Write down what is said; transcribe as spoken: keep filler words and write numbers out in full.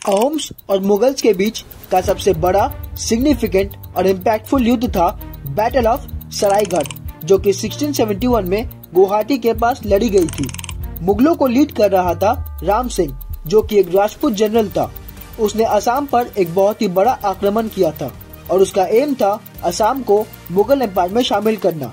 अहोम्स और मुगल्स के बीच का सबसे बड़ा, सिग्निफिकेंट और इम्पैक्टफुल युद्ध था बैटल ऑफ सरायघाट, जो कि सोलह सौ इकहत्तर में गुवाहाटी के पास लड़ी गई थी। मुगलों को लीड कर रहा था राम सिंह, जो कि एक राजपूत जनरल था। उसने असम पर एक बहुत ही बड़ा आक्रमण किया था और उसका एम था असम को मुगल एम्पायर में शामिल करना।